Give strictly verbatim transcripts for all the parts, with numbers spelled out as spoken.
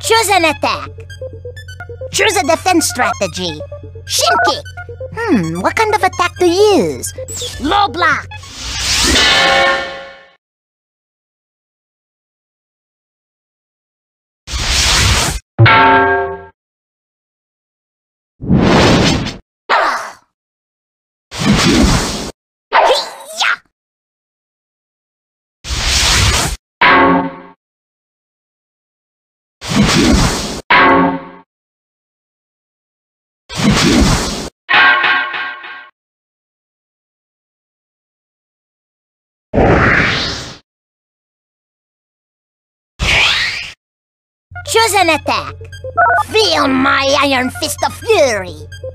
Choose an attack. Choose a defense strategy. Shin kick. Hmm, what kind of attack to use? Low block. Choose an attack. Feel my iron fist of fury.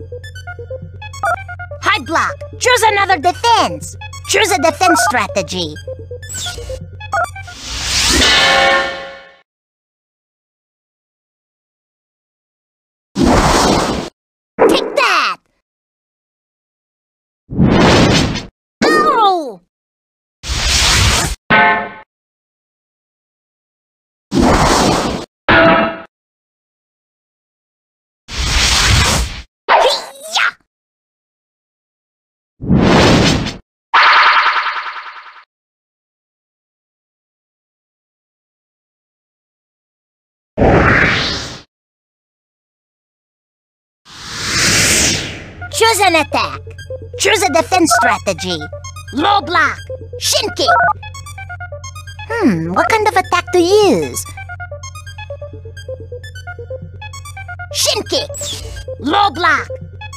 High block. Choose another defense. Choose a defense strategy. Take that! Ow! Choose an attack. Choose a defense strategy. Low block. Shin kick. Hmm, what kind of attack to use? Shin kick. Low block.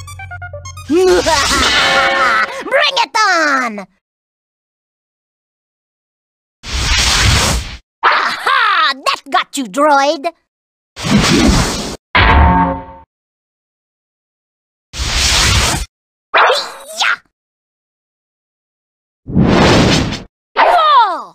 Bring it on! Aha! That got you, droid! Whoa!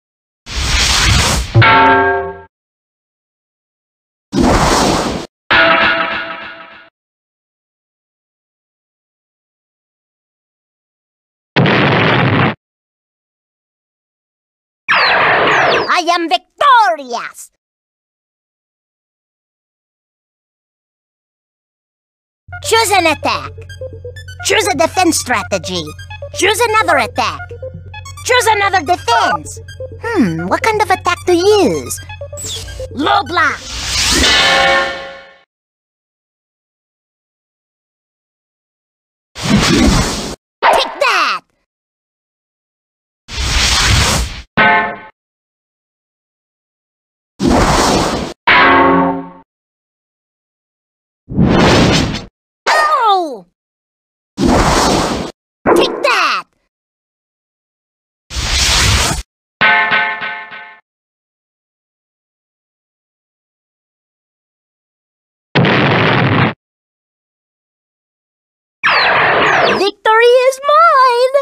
I am victorious! Choose an attack. Choose a defense strategy. Choose another attack. Choose another defense. Hmm, what kind of attack to use? Low block. Take that! Ow! Take that! Victory is mine!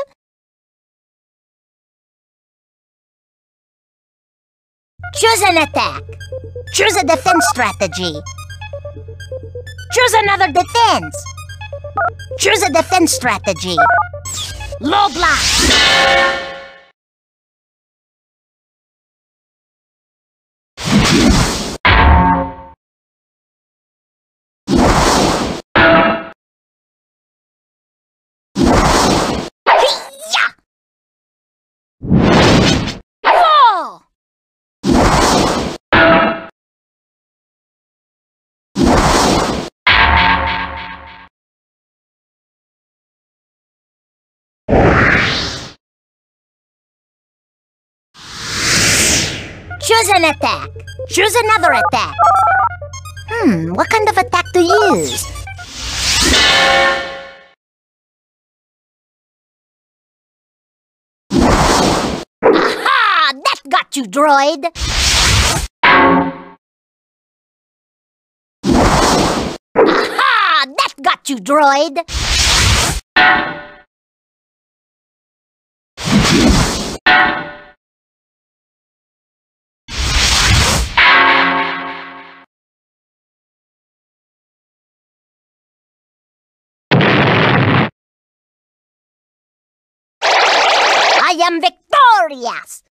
Choose an attack. Choose a defense strategy. Choose another defense. Choose a defense strategy. Low block. Whoa! Choose an attack. Choose another attack. Hmm, what kind of attack to use? Aha! That got you, droid! Aha! That got you, droid! I am victorious!